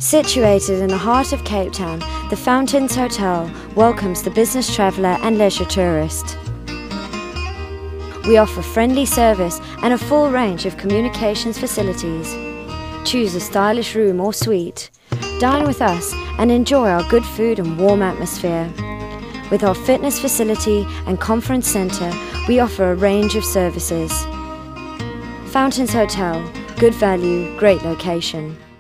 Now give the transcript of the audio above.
Situated in the heart of Cape Town, the Fountains Hotel welcomes the business traveller and leisure tourist. We offer friendly service and a full range of communications facilities. Choose a stylish room or suite. Dine with us and enjoy our good food and warm atmosphere. With our fitness facility and conference centre, we offer a range of services. Fountains Hotel, good value, great location.